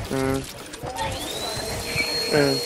Mm. Mm.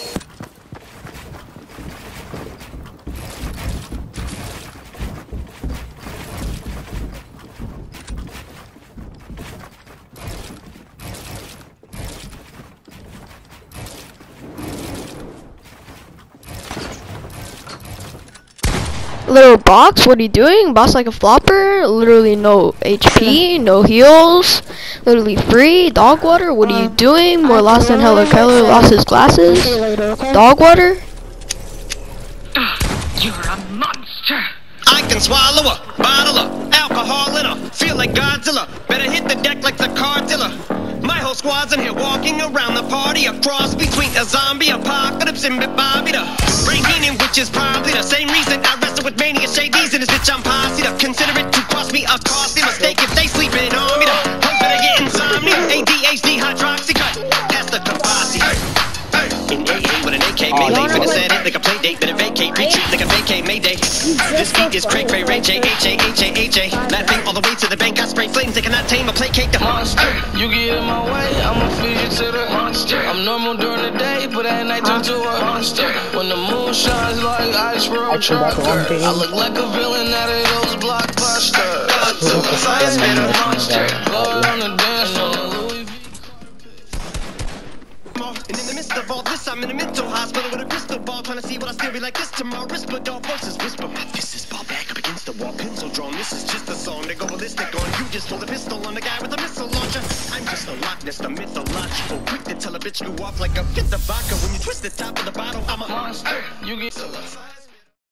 Little box, what are you doing? Boss like a flopper? Literally no HP, no heals. Literally free. Dog water, what are you doing? More lost than Hello Keller, lost his glasses. Dog water? You're a monster. I can swallow a bottle of alcohol in her. Feel like Godzilla. Better hit the deck like the Cardilla. My whole squad's in here walking around the party. A cross between a zombie apocalypse and Bobby the brain meaning, which is probably the same reason I wrestle with mania shades in this bitch. I'm posse to consider it to cost me a costly mistake if they sleeping on me. The hoes better get insomnia. ADHD hydroxy cut. That's the capacity. In AA with an AK, melee, finna set it like a play date, better vacate, retreat like a vacate, mayday. This beat is cray cray, Ray J, H-A-H-A-H-A. Laughing all the way to the bank, I spray flames, they cannot tame or placate the monster. You get in my way, I'ma feed you to the monster. I'm normal during the day, but at night turn to a monster. When the moon shines like ice road trucker, I look like a villain out of those blockbusters. I spit a monster, blow it on the dance floor. And in the midst of all this, I'm in a mental hospital with a crystal ball, trying to see what I still be like this tomorrow. Whisper dog versus whisper. My fist is ball back up against the wall, pencil drawn. This is just a song they go ballistic on. You just hold a pistol on the guy with a missile launcher. I'm just a Loch Ness, the mythological, quick to tell a bitch you off like a get the vodka when you twist the top of the bottle. I'm a monster. You get